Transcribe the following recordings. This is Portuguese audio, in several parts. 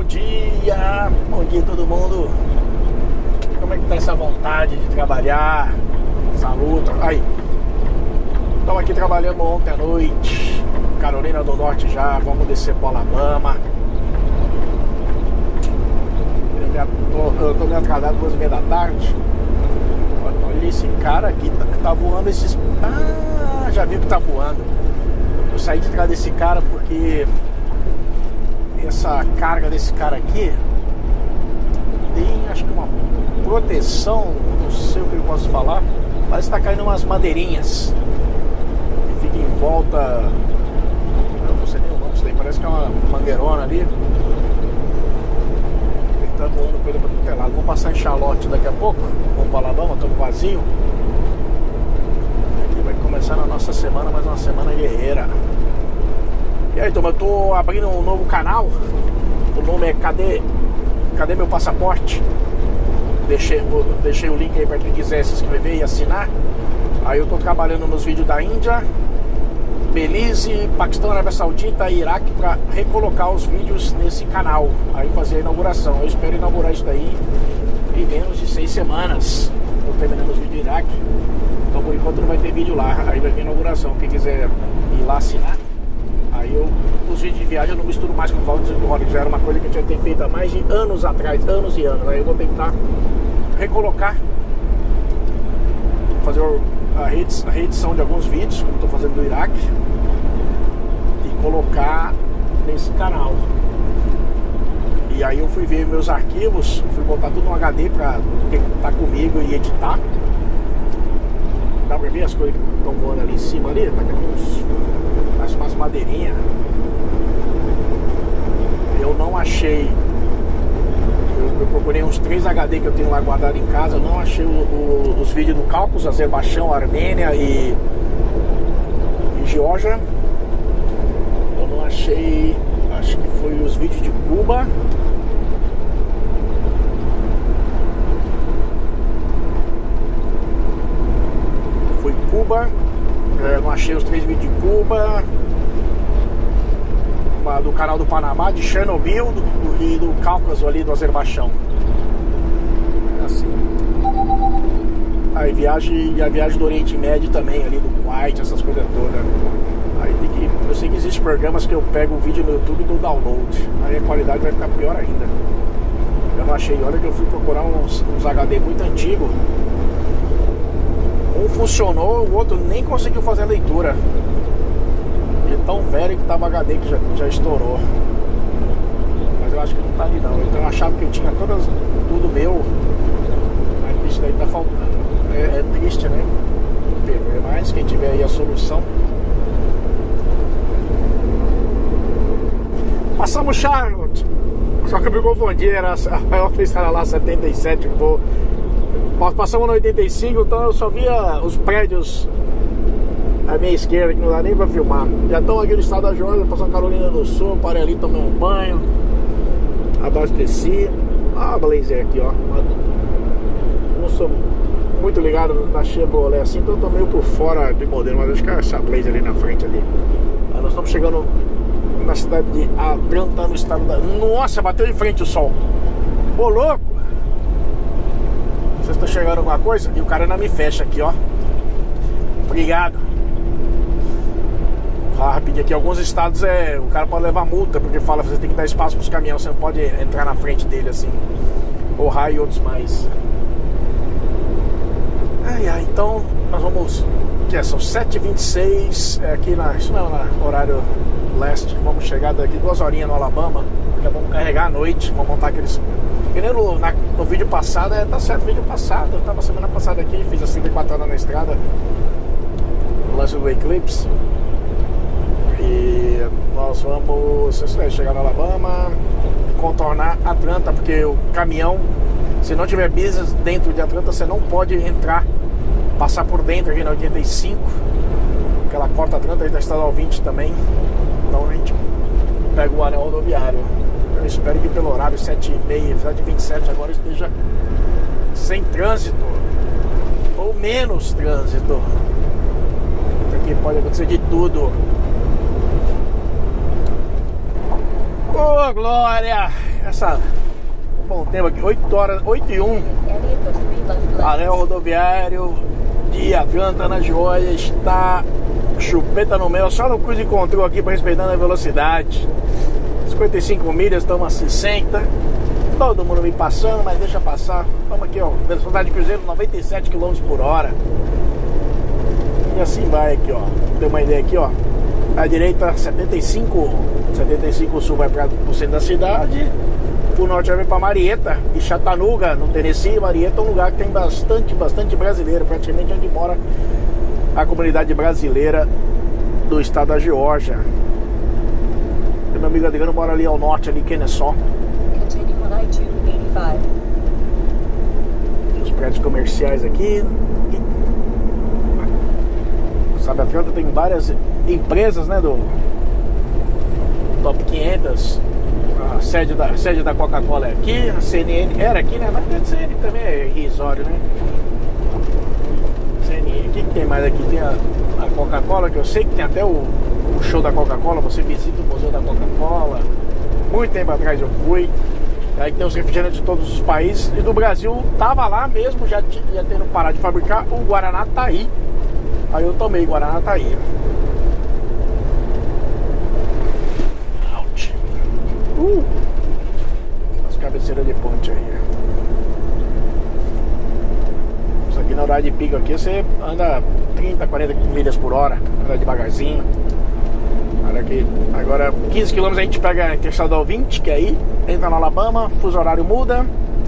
Bom dia todo mundo. Como é que tá essa vontade de trabalhar, essa luta? Aí, estamos aqui trabalhando ontem à noite, Carolina do Norte já, vamos descer para Alabama. Eu tô meio atrasado, 2h30 da tarde. Olha esse cara aqui, tá voando esses... Ah, já viu que tá voando. Eu saí de trás desse cara porque essa carga desse cara aqui tem, acho que uma proteção, não sei o que eu posso falar, parece que tá caindo umas madeirinhas que fica em volta, eu não sei nem o nome disso daí, parece que é uma mangueirona ali. Ele tá voando coisa pra tudo que é lado. Vamos passar em Charlotte daqui a pouco, vamos pra Alabama, estamos vazio. Aqui vai começar a nossa semana, mais uma semana guerreira. E aí, turma, eu tô abrindo um novo canal. O nome é Cadê Meu Passaporte? Deixei o link aí para quem quiser se inscrever e assinar. Aí eu tô trabalhando nos vídeos da Índia, Belize, Paquistão, Arábia Saudita e Iraque para recolocar os vídeos nesse canal. Aí fazer a inauguração. Eu espero inaugurar isso daí em menos de 6 semanas. Tô terminando os vídeos do Iraque. Então por enquanto não vai ter vídeo lá. Aí vai vir a inauguração. Quem quiser ir lá assinar. Aí os vídeos de viagem eu não misturo mais com o Valdes e com o Rock. Já era uma coisa que eu tinha feito há mais de anos atrás, anos e anos. Aí eu vou tentar recolocar, fazer a reedição de alguns vídeos, como estou fazendo do Iraque, e colocar nesse canal. E aí eu fui ver meus arquivos, fui botar tudo no HD para quem tá comigo e editar. Dá pra ver as coisas que estão voando ali em cima ali? Tá com umas madeirinhas. Eu não achei. Eu procurei uns 3 HD que eu tenho lá guardado em casa. Eu não achei os vídeos do Cáucaso, Azerbaijão, Armênia e Geórgia. Eu não achei. Acho que foi os vídeos de Cuba. Foi Cuba. Não achei os 3 vídeos de Cuba, do canal do Panamá, de Chernobyl e do Cáucaso ali do Azerbaijão. É assim. Aí a viagem do Oriente Médio também, ali do Kuwait, essas coisas todas. Aí tem que. Eu sei que existem programas que eu pego o vídeo no YouTube e dou download. Aí a qualidade vai ficar pior ainda. Eu não achei, olha que eu fui procurar uns HD muito antigos. Um funcionou, o outro nem conseguiu fazer a leitura. De tão velho que tava HD que já estourou. Mas eu acho que não tá ali não. Então eu achava que eu tinha tudo meu. Mas isso daí tá faltando. É triste, né? Mas quem tiver aí a solução. Passamos Charlotte. Só que o Bigovondia era a office era lá 77, vou. Passamos no 85, então eu só via os prédios à minha esquerda, que não dá nem pra filmar. Já estão aqui no estado da Geórgia, passando Carolina do Sul, parei ali, tomei um banho, abasteci. Ah, a Blazer aqui, ó. Não sou muito ligado na Chevrolet assim, então eu tô meio por fora de modelo, mas acho que é essa Blazer ali na frente ali. Aí nós estamos chegando na cidade de Atlanta, no estado da... Nossa, bateu de frente o sol. Ô, louco! Vocês estão chegando alguma coisa? E o cara não me fecha aqui, ó. Obrigado. Falar rapidinho aqui, alguns estados o cara pode levar multa, porque fala que você tem que dar espaço para os caminhões, você não pode entrar na frente dele assim. Ohio e outros mais. Então nós vamos, que são 7h26 aqui isso não é no horário leste. Vamos chegar daqui 2 horinhas no Alabama. Já vamos carregar à noite, vamos montar aqueles. Que nem no vídeo passado, tá certo, vídeo passado, eu tava semana passada aqui, fiz as 34 horas na estrada, no lance do Eclipse. E nós vamos chegar no Alabama, contornar Atlanta, porque o caminhão, se não tiver business dentro de Atlanta, você não pode entrar, passar por dentro aqui na 85, porque ela corta Atlanta, da estadual 20 também, então a gente pega o anel rodoviário. Eu espero que pelo horário 7h30, 7h27 agora esteja sem trânsito ou menos trânsito. Aqui pode acontecer de tudo. Ô, glória! essa bom tempo aqui, 8 horas, 8h01. Anel rodoviário de Atlanta, na Geórgia, está chupeta no mel, só no cruise control aqui para respeitando a velocidade. 55 milhas, estamos a 60. Todo mundo me passando, mas deixa passar. Estamos aqui, ó, velocidade de cruzeiro 97 km por hora. E assim vai aqui, ó. Tem uma ideia aqui, ó. À direita 75 sul vai para o centro da cidade. O norte vai para Marietta e Chattanooga, no Tennessee. Marietta é um lugar que tem bastante brasileiro, praticamente onde mora a comunidade brasileira do estado da Geórgia. E meu amigo Adriano mora ali ao norte, ali em Kennesaw. Os prédios comerciais aqui. Sabe, Atlanta tem várias empresas, né, do Top 500. A sede da Coca-Cola é aqui, a CNN era aqui, né? Mas a CNN também é irrisório, né? CNN, o que tem mais aqui? Tem a Coca-Cola, que eu sei que tem até o show da Coca-Cola, você visita o museu da Coca-Cola. Muito tempo atrás eu fui. Aí tem os refrigerantes de todos os países. E do Brasil, tava lá mesmo, já tendo parado de fabricar. O Guaraná tá aí. Aí eu tomei Guaraná tá aí. Ouch. As cabeceiras de ponte aí. Isso aqui na horário de pico aqui, você anda 30, 40 milhas por hora. Anda devagarzinho. Olha aqui. Agora 15 km a gente pega a Interestadual 20, que aí entra no Alabama, fuso horário muda.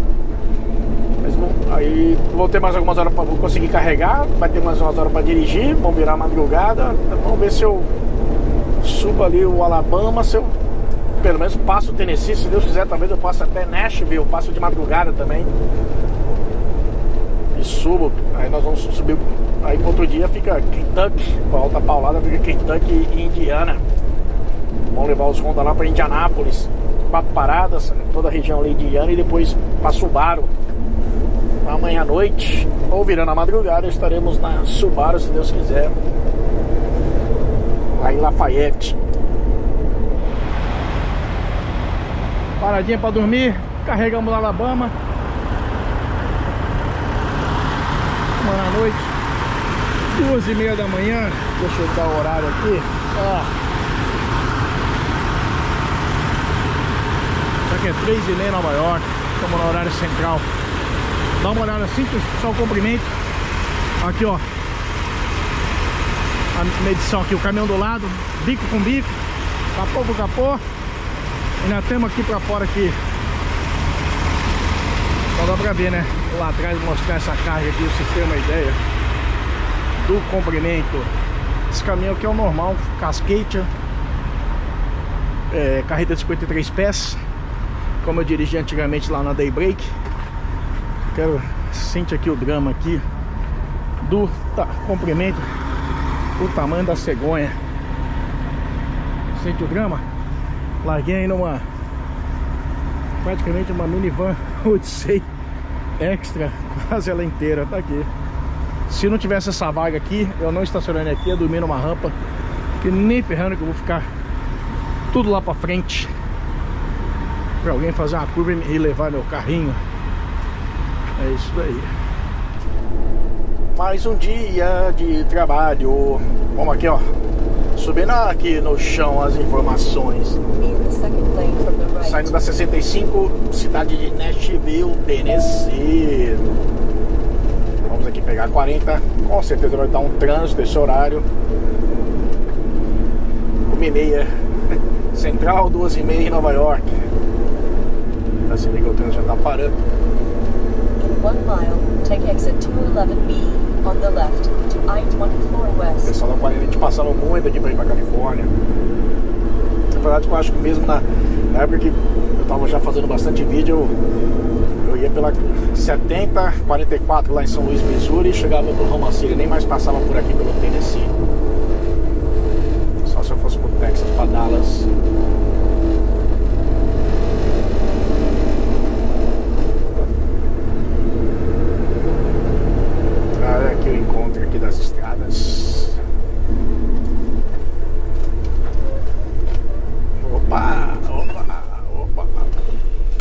Aí vou ter mais algumas horas para conseguir carregar. Vai ter mais umas horas para dirigir. Vamos virar madrugada. Vamos ver se eu subo ali o Alabama, se eu pelo menos passo o Tennessee. Se Deus quiser, talvez eu passe até Nashville. Passo de madrugada também e subo. Aí nós vamos subir. Aí outro dia fica Kentucky, com a alta paulada fica Kentucky e Indiana. Vamos levar os Honda lá para Indianápolis. 4 paradas, toda a região ali de Indiana. E depois para Subaru. Amanhã à noite, ou virando a madrugada, estaremos na Subaru, se Deus quiser, lá em Lafayette. Paradinha para dormir, carregamos no Alabama. Amanhã à noite, 2h30 da manhã. Deixa eu dar o horário aqui. Isso aqui é 3h30 em Nova York. Estamos no horário central. Dá uma olhada assim, só o comprimento. Aqui, ó, a medição aqui, o caminhão do lado, bico com bico, capô com capô. E nós temos aqui pra fora aqui. Só dá pra ver, né? Lá atrás mostrar essa carga aqui, pra vocês terem uma ideia do comprimento. Esse caminhão aqui é o normal, cascade, carreta de 53 pés, como eu dirigi antigamente lá na Daybreak. Quero sentir aqui o drama aqui do comprimento, o tamanho da cegonha. Sente o drama? Larguei aí numa praticamente uma minivan Odyssey Extra, quase ela inteira, tá aqui. Se não tivesse essa vaga aqui, eu não estacionaria aqui, ia dormir numa rampa, que nem ferrando que eu vou ficar tudo lá pra frente pra alguém fazer uma curva e levar meu carrinho. É isso daí. Mais um dia de trabalho. Vamos aqui, ó. Subindo aqui no chão as informações. Saindo da 65, cidade de Nashville, Tennessee. Vamos aqui pegar 40. Com certeza vai estar um trânsito esse horário. 1h30 Central, 2h30 em Nova York. Assim que o trânsito já tá parando. 1 mile, take exit 211B on the left to I-24 West. O pessoal da 40 a gente passava muito aqui pra ir pra Califórnia. Na verdade, eu acho que mesmo na época que eu tava já fazendo bastante vídeo, eu ia pela 70, 44 lá em São Luís, Missouri, e chegava pro Roma City, nem mais passava por aqui pelo Tennessee. Só se eu fosse pro Texas, pra Dallas. Aqui o encontro aqui das estradas. Opa, opa, opa.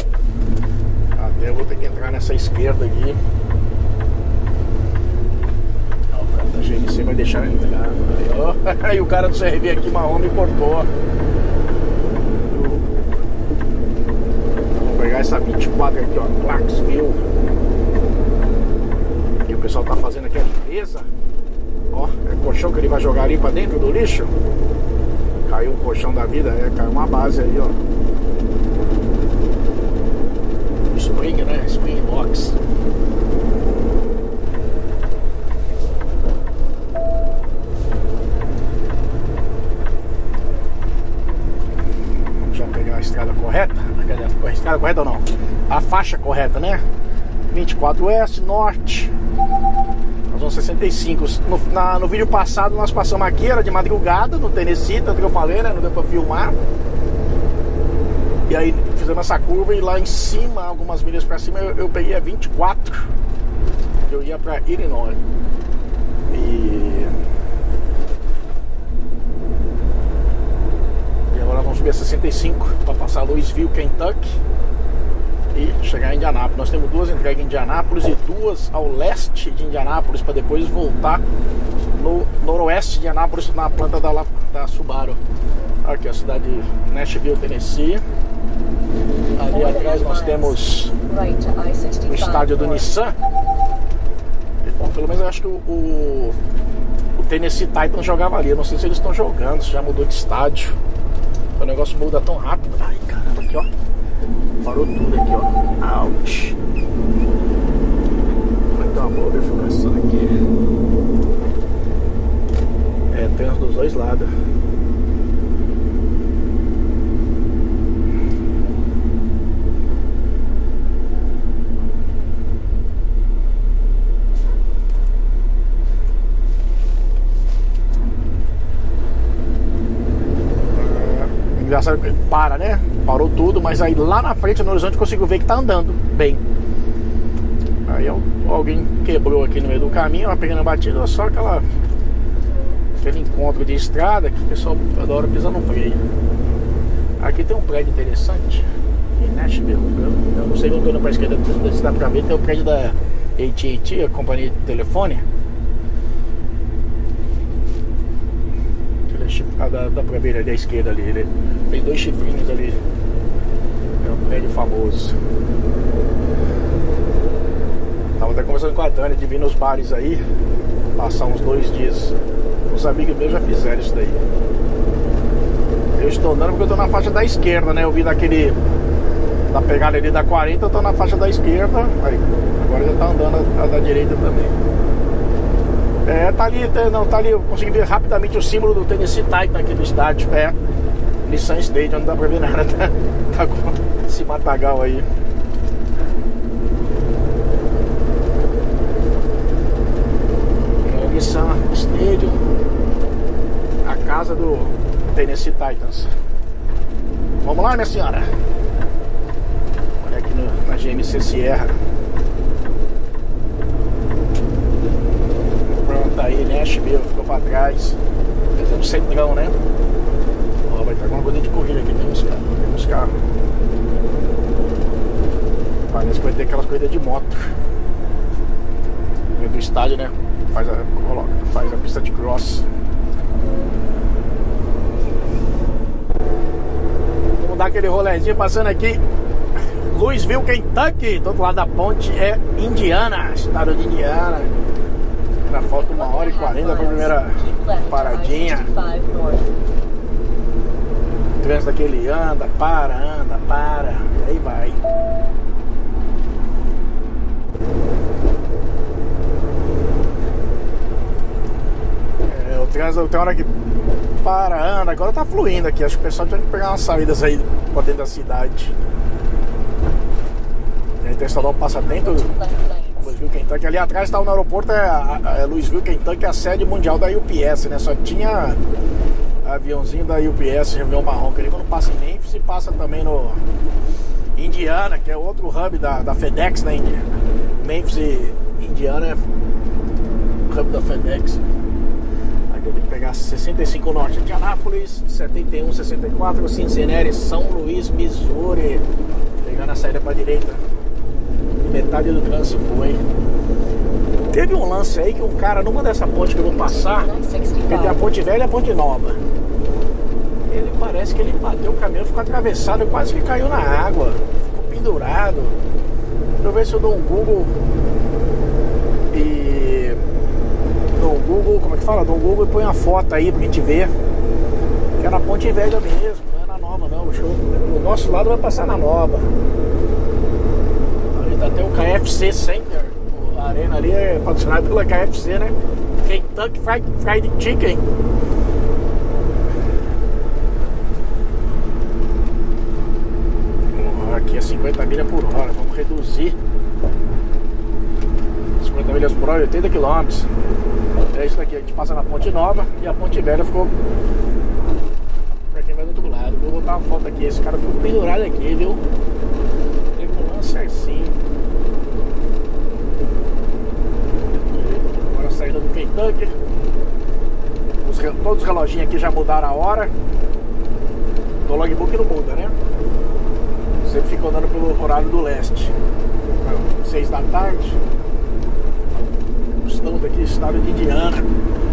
Aí o cara do CRV aqui marrom me cortou. Vamos pegar essa 24 aqui, ó, Clarksville. E o pessoal tá fazendo aqui a limpeza. Ó, é colchão que ele vai jogar ali pra dentro do lixo. Caiu um colchão da vida, caiu uma base aí, ó. Spring, né? Spring Box. Vamos já pegar a estrada correta. A estrada correta ou não? A faixa correta, né? 24 Oeste, Norte. Nós vamos 65. No vídeo passado nós passamos aqui, era de madrugada, no Tennessee, tanto que eu falei, né? Não deu pra filmar. E aí fizemos essa curva e lá em cima, algumas milhas pra cima, eu peguei a 24. Eu ia pra Illinois. E agora nós vamos subir a 65 para passar Louisville, Kentucky e chegar em Indianápolis. Nós temos 2 entregas em Indianápolis e 2 ao leste de Indianápolis para depois voltar no noroeste de Indianápolis na planta da Subaru. Aqui a cidade de Nashville, Tennessee. Ali atrás nós temos o estádio do Nissan. Bom, pelo menos eu acho que o Tennessee Titans jogava ali. Eu não sei se eles estão jogando, se já mudou de estádio. O negócio muda tão rápido. Ai, caramba, aqui ó. Parou tudo aqui, ó. Ouch. Vai ter uma boa bifurcação aqui. É, trânsito dos dois lados. Engraçado que para, né? Parou tudo, mas aí lá na frente no horizonte eu consigo ver que tá andando bem. Aí alguém quebrou aqui no meio do caminho, uma pequena batida, ou só aquele encontro de estrada que o pessoal adora pisar no freio. Aqui tem um prédio interessante em Nashville. Eu não sei onde eu não pra esquerda, se dá pra ver, tem o prédio da AT&T, a companhia de telefone. Dá pra ver ali à esquerda ali, ele tem 2 chifrinhos ali. É um prédio famoso. Tava até conversando com a Dani de vir nos bares aí, passar uns 2 dias. Os amigos meus já fizeram isso daí. Eu estou andando porque eu tô na faixa da esquerda, né? Eu vi da pegada ali da 40, eu tô na faixa da esquerda. Aí, agora já tá andando a da direita também. Tá ali, tá ali, eu consegui ver rapidamente o símbolo do Tennessee Titan aqui do estádio. Nissan Stadium, não dá pra ver nada, tá com esse matagal aí. Nissan Stadium, a casa do Tennessee Titans. Vamos lá, minha senhora. Olha aqui na GMC Sierra. Tá aí, Nashville, ficou pra trás. Tem um centrão, né? Ó, vai estar com uma coisa de corrida aqui, tem uns carros. Parece que vai ter aquelas coisas de moto. Dentro do estádio, né? Faz a pista de cross. Vamos dar aquele rolezinho passando aqui. Louisville, Kentucky. Do outro lado da ponte é Indiana, estado de Indiana. Ainda falta 1h40 para a primeira paradinha. O trânsito aqui ele anda, para. E aí vai. O trânsito tem hora que para, anda. Agora tá fluindo aqui. Acho que o pessoal tem que pegar umas saídas aí para dentro da cidade. A Interestadual passa dentro. Louisville, Kentucky. Ali atrás está no aeroporto, Louisville, Kentucky, a sede mundial da UPS, né? Só tinha aviãozinho da UPS, avião marrom, que ele quando passa em Memphis e passa também no Indiana, que é outro hub da FedEx, né? Memphis e Indiana é hub da FedEx. Aqui eu tenho que pegar 65 Norte de Indianápolis, 71, 64, Cincinnati, São Luís, Missouri. Pegando a saída para a direita. Metade do trânsito foi. Teve um lance aí que um cara, numa dessa ponte que eu vou passar, que tem a ponte velha e a ponte nova, ele parece que ele bateu o caminhão, ficou atravessado, quase que caiu na água, ficou pendurado. Deixa eu ver se eu dou um Google e... dou um Google, como é que fala? Dou um Google e põe uma foto aí pra gente ver. Que é na ponte velha mesmo, não é na nova não. O nosso lado vai passar na nova. Ali tá até o KFC Center. A arena ali é patrocinada pela KFC, né? Kentucky Fried Chicken. Aqui é 50 milhas por hora. Vamos reduzir 50 milhas por hora, 80 km. É isso aqui, a gente passa na ponte nova e a ponte velha ficou pra quem vai do outro lado. Vou botar uma foto aqui. Esse cara ficou pendurado aqui, viu? Tem que tomar certinho. Agora saindo do Kentucky. Todos os reloginhos aqui já mudaram a hora. O logbook não muda, né? Sempre fica andando pelo horário do leste. 6 da tarde. Estamos aqui no estado de Indiana.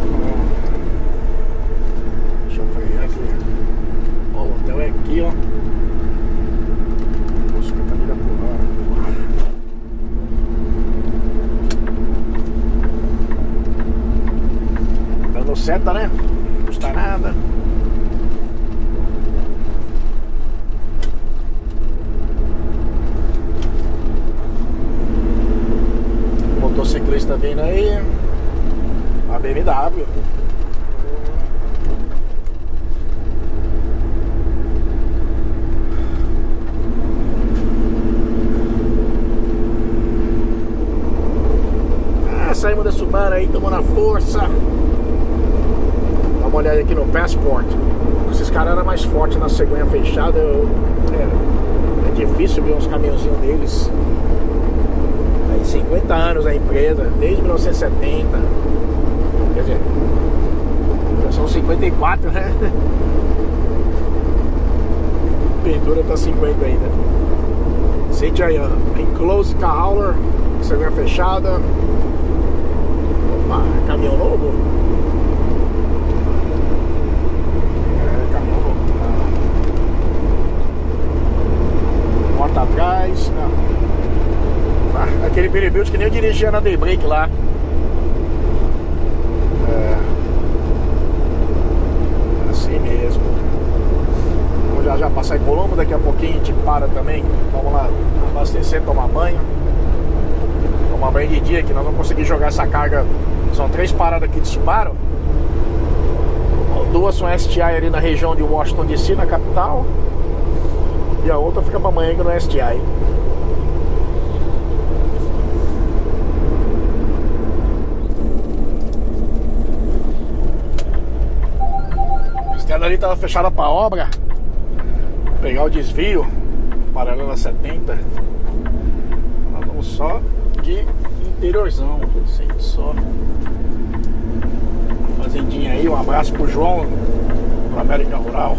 Deixa eu frear aqui. Ó, o hotel é aqui, ó. 50 milhas por hora. Dando seta, né? Não custa nada. Motociclista vindo aí. A BMW. Saímos da Subaru aí, estamos na força. Dá uma olhada aqui no Passport. Esses caras eram mais fortes na cegonha fechada. É difícil ver uns caminhãozinhos deles. 50 anos a empresa, desde 1970. Quer dizer, já são 54, né? A pintura tá 50 ainda. Sente aí, ó. Enclosed car hauler, cegonha fechada. Opa, caminhão novo? É, caminhão novo. Porta atrás. Aquele Perebuild que nem eu dirigia na Daybreak lá. Assim mesmo. Vamos já passar em Colombo. Daqui a pouquinho a gente para também. Vamos lá abastecer, tomar banho. Tomar banho de dia, que nós vamos conseguir jogar essa carga. São 3 paradas aqui de Subaru. 2 são STI ali na região de Washington DC, na capital. E a outra fica pra amanhã no STI. A estrada ali tava fechada pra obra. Vou pegar o desvio paralela 70. Nós vamos só de interiorzão, assim, só. Fazendinha aí, um abraço pro João, pro América Rural.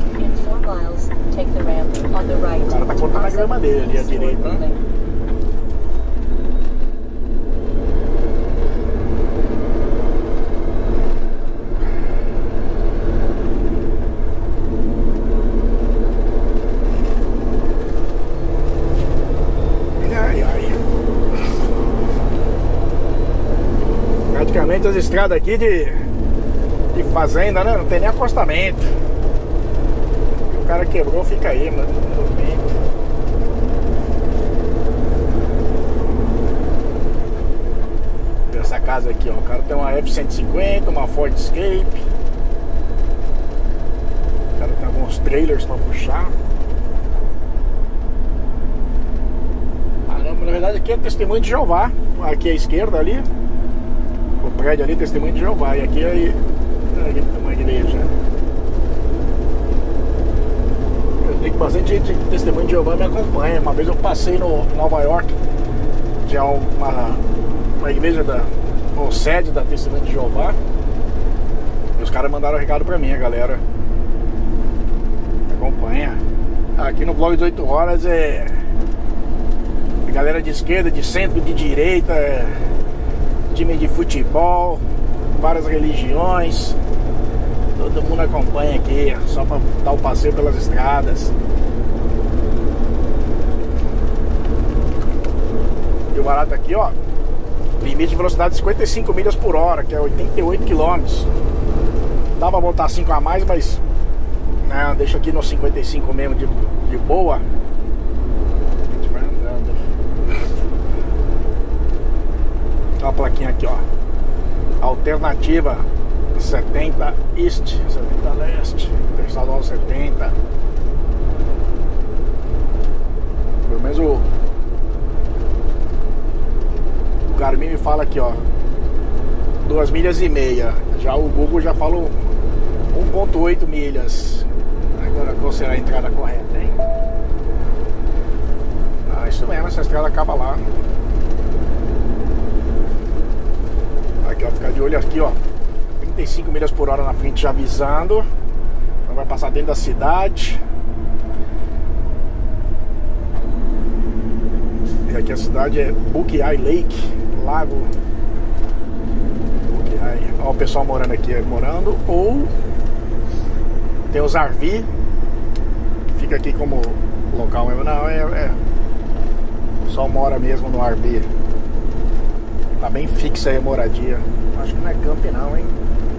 O cara tá cortando a grama dele ali à direita, né? Praticamente as estradas aqui de fazenda, né? Não tem nem acostamento. O cara quebrou, fica aí, mano. Essa casa aqui, ó. O cara tem uma F-150, uma Ford Escape. O cara tem alguns trailers pra puxar. Ah, não, na verdade aqui é Testemunho de Jeová. Aqui à esquerda ali. O prédio ali, Testemunho de Jeová. E aqui é aqui tem uma igreja. Eu tenho bastante gente de Testemunho de Jeová me acompanha. Uma vez eu passei no Nova York. Tinha uma igreja ou sede da Testemunho de Jeová. E os caras mandaram um recado pra mim, a galera acompanha. Aqui no vlog 18 horas é galera de esquerda, de centro, de direita. time de futebol, várias religiões. Todo mundo acompanha aqui, só para dar o passeio pelas estradas. E o barato aqui, ó, limite de velocidade 55 milhas por hora, que é 88 km. Dá pra botar 5 a mais, mas não, deixa aqui no 55 mesmo de boa. A gente vai andando. Olha a plaquinha aqui, ó. Alternativa 70 East, 70 Leste, Interestadual 70. Pelo menos o Garmin me fala aqui, ó, 2,5 milhas. Já o Google já falou 1,8 milhas. Agora qual será a entrada correta, hein? Ah, isso mesmo, essa estrada acaba lá. Aqui, ó, ficar de olho aqui, ó. 35 milhas por hora na frente, já avisando. Então vai passar dentro da cidade. E aqui a cidade é Buckeye Lake, lago Buckeye. Ó, o pessoal morando aqui, morando. Ou tem os RV, fica aqui como local mesmo. Não, só mora mesmo no RV. Tá bem fixa aí a moradia. Acho que não é camp não, hein?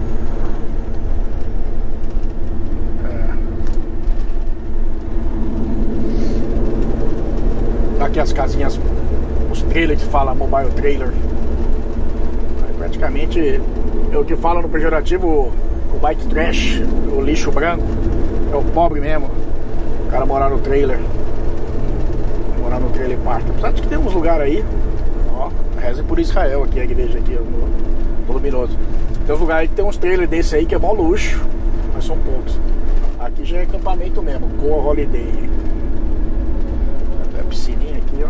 Aqui as casinhas, os trailers que fala mobile trailer. Aí praticamente é o que fala no pejorativo, o bike trash, o lixo branco. É o pobre mesmo. O cara morar no trailer. Morar no trailer park. Apesar de que tem uns lugares aí. Ó, reze por Israel aqui, a igreja aqui no Luminoso. Tem uns lugares aí que tem uns trailers desse aí que é mó luxo, mas são poucos. Aqui já é acampamento mesmo, Goa Holiday. Piscininha aqui, ó.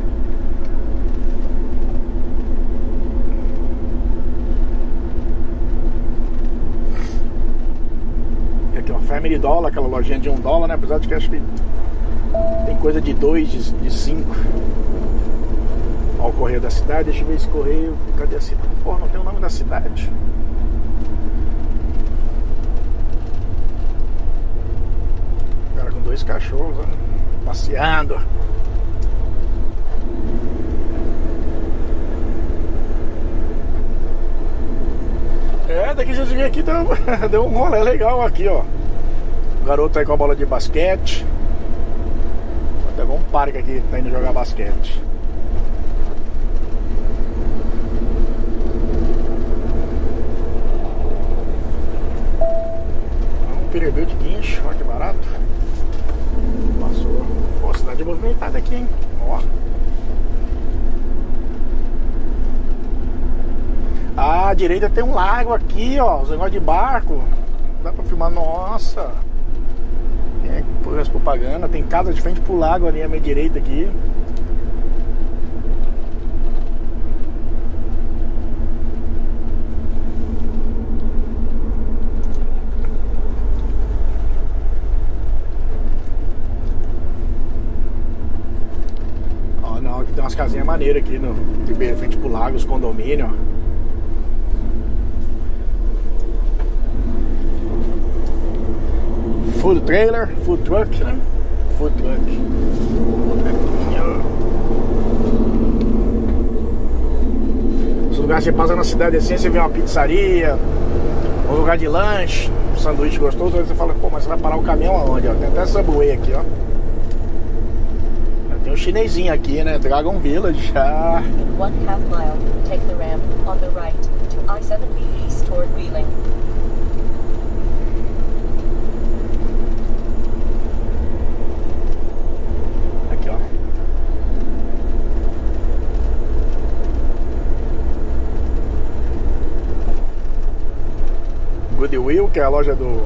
E aqui, ó, Family Dollar, aquela lojinha de $1, né? Apesar de que acho que tem coisa de 2, de 5. Ó, o correio da cidade. Deixa eu ver esse correio. Cadê a cidade? Porra, não tem o nome da cidade. O cara com 2 cachorros, ó, passeando. Daqui vocês virem aqui, deu um rolê legal aqui, ó. O garoto aí com a bola de basquete. Tem algum parque aqui que tá indo jogar basquete. Um Peterbilt de guincho, olha que barato. Passou. Pô, cidade movimentada aqui, hein? Ó. À direita tem um lago aqui, ó. Os negócios de barco. Dá pra filmar, nossa. Tem as propagandas. Tem casa de frente pro lago ali à minha direita aqui. Ó, não, aqui tem umas casinhas maneiras aqui de frente pro lago, os condomínios, ó. Food trailer, food truck, né? Food truck. Os lugares que você passa na cidade assim, você vê uma pizzaria, um lugar de lanche, um sanduíche gostoso, aí você fala, pô, mas você vai parar o caminhão aonde? Ó? Tem até Subway aqui, ó. Tem um chinesinho aqui, né? Dragon Village. Ah. In 1/2 mile, take the ramp on the right to I-70 East toward Wheeling. Goodwill, que é a loja do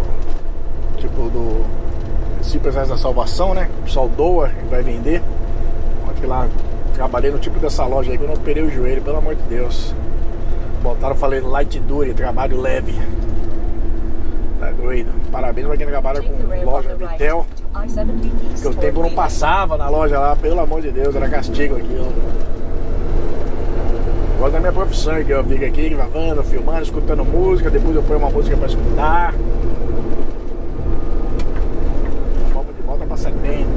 Simples da Salvação, né? O pessoal doa e vai vender. Aqui lá, trabalhei no tipo dessa loja aí que eu não operei o joelho, pelo amor de Deus. Botaram, falei, light duty, trabalho leve. Tá doido. Parabéns pra quem trabalha com loja Vitel. Porque o tempo não passava na loja lá, pelo amor de Deus, era castigo aquilo. Gosto da minha profissão, que eu fico aqui gravando, filmando, escutando música, depois eu ponho uma música pra escutar. Vamos de volta pra 70.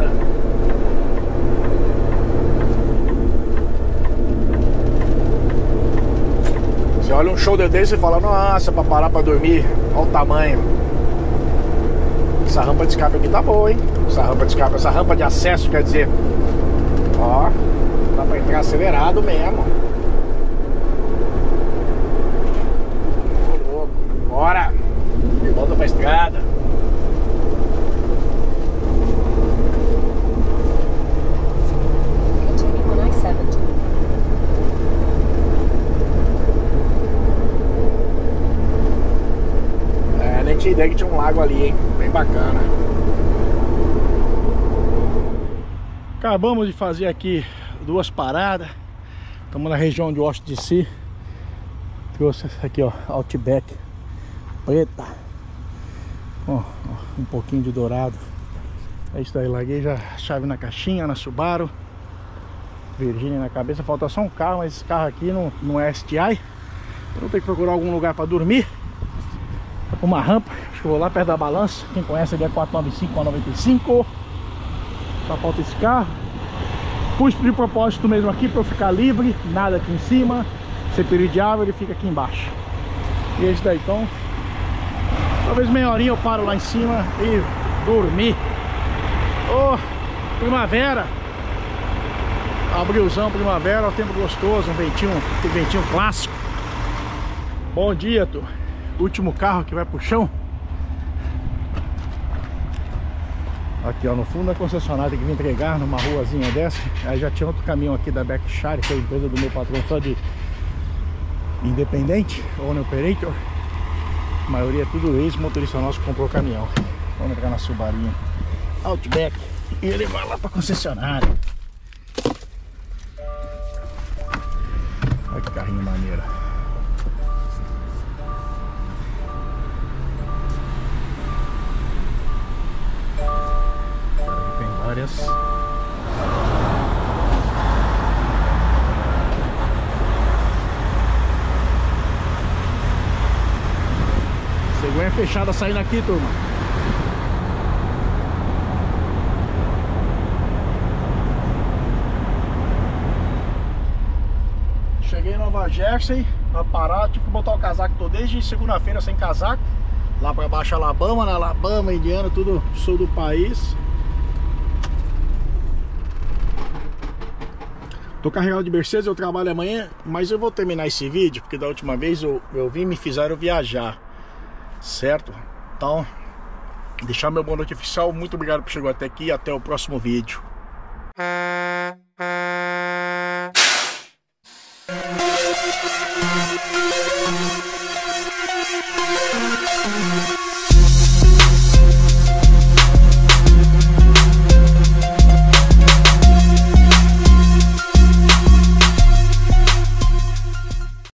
Você olha um show desse e fala, nossa, pra parar pra dormir, olha o tamanho. Essa rampa de escape aqui tá boa, hein? Essa rampa de escape, essa rampa de acesso, quer dizer, ó, dá pra entrar acelerado mesmo. Ô, louco, bora! De volta pra estrada. Continue on I-70. Nem tinha ideia que tinha um lago ali, hein? Bem bacana. Acabamos de fazer aqui 2 paradas. Estamos na região de Washington DC. Trouxe essa aqui, ó, Outback preta. Ó, um pouquinho de dourado. É isso aí, larguei já a chave na caixinha, na Subaru. Virginia na cabeça. Falta só um carro, mas esse carro aqui não é STI. Então eu tenho que procurar algum lugar para dormir. Uma rampa, acho que eu vou lá perto da balança. Quem conhece ali é 495, 495. Só falta esse carro. Pus de propósito mesmo aqui para eu ficar livre. Nada aqui em cima. Se perigo de árvore, ele fica aqui embaixo. E esse daí, então, talvez meia horinha eu paro lá em cima e dormir. Oh, primavera. Abrilzão, primavera, o tempo gostoso, um ventinho clássico. Bom dia, tu. Último carro que vai pro chão. Aqui, ó, no fundo da concessionária que vim entregar numa ruazinha dessa. Aí já tinha outro caminhão aqui da Berkshire, que é a empresa do meu patrão, só de independente, owner operator. A maioria é tudo ex-motorista nosso que comprou o caminhão. Vamos entrar na Subarinha Outback e levar lá pra concessionária. Olha que carrinho maneiro. Várias. Cegonha fechada saindo aqui, turma. Cheguei em Nova Jersey, pra parar, tive que botar o casaco. Tô desde segunda-feira sem casaco. Lá pra baixo Alabama, na Alabama, Indiana, tudo sul do país. Tô carregado de Mercedes, eu trabalho amanhã, mas eu vou terminar esse vídeo, porque da última vez eu vim e me fizeram viajar, certo? Então, deixar meu boa noite oficial, muito obrigado por chegar até aqui e até o próximo vídeo.